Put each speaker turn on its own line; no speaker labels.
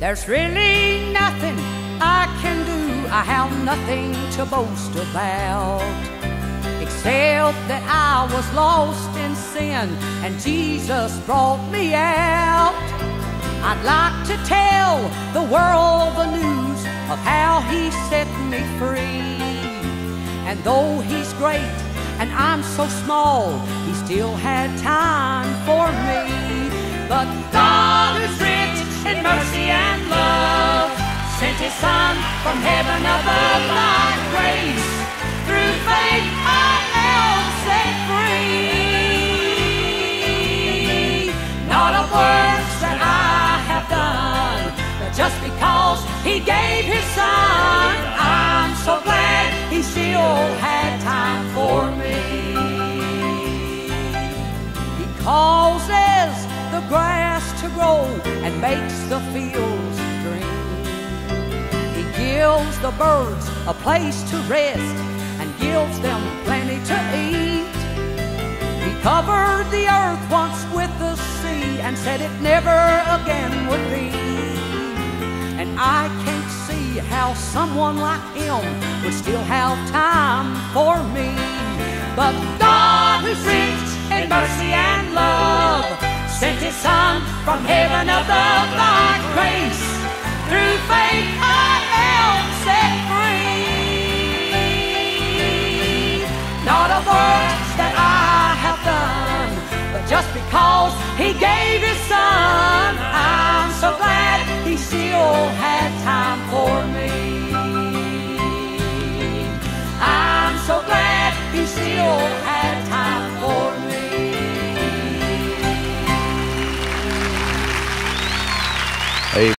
There's really nothing I can do. I have nothing to boast about, except that I was lost in sin and Jesus brought me out. I'd like to tell the world the news of how He set me free. And though He's great and I'm so small, He still had time for me. But God, who's rich in mercy and love, sent His Son from heaven above by grace. Through faith I am set free. Not of works that I have done, but just because He gave His Son, I'm so glad He still had time for me. He causes the grass to grow and makes the fields green. He gives the birds a place to rest and gives them plenty to eat. He covered the earth once with the sea and said it never again would be. And I can't see how someone like Him would still have time for me. But God, who's rich in mercy and love, sent His Son from heaven above by grace. Through faith I am set free. Not of works that I have done, but just because He gave His Son, I'm so glad He still had time for me. I'm so glad He still had time for me.
Hey.